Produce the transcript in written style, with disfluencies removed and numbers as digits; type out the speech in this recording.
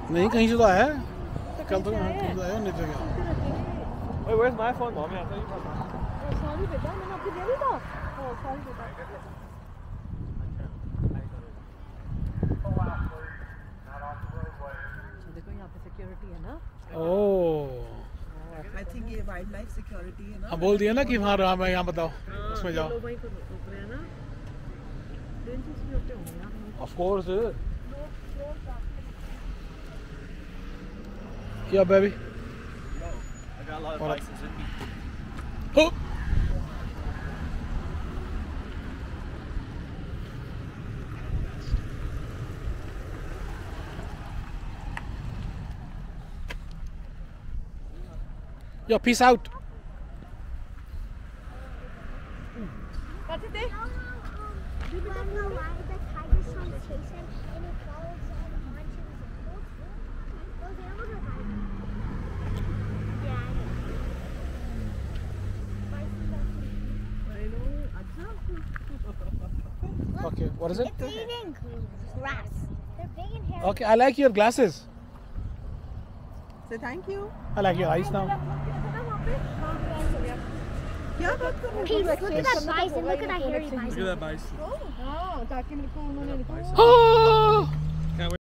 नहीं कहीं से तो आया है। कल तो कहीं से आया नहीं तो क्या। Wait, where's my phone, Mommy? I thought you were. Oh, sorry बेटा, मैंने आपको दे दिया था। Oh, sorry बेटा। देखो यहाँ पे सिक्योरिटी है ना। ओह। I think ये वाइल्ड लाइफ सिक्योरिटी है ना। हाँ बोल दिया ना कि वहाँ रहा मैं यहाँ बताओ उसमें जाओ। लोग वहीं पर रुक रहे हैं ना। डेंजरस भी होते होंगे यार। Of course. Yeah, baby. I got a lot of bisons with me. Oh. Yo, peace out. What did they? You don't know why the tiger's trying to chase him and he follows all the munchkins and pulls him. Those animals are right. Yeah, I know. Okay, what is it? It's eating grass. They're big and hairy. Okay, I like your glasses. Say thank you. I like your eyes now. क्या बात कर रहे हो? Peace. Look at that bison. Look at that hairy bison. Look at that bison. हाँ, ताकि मेरे को उन्होंने Oh.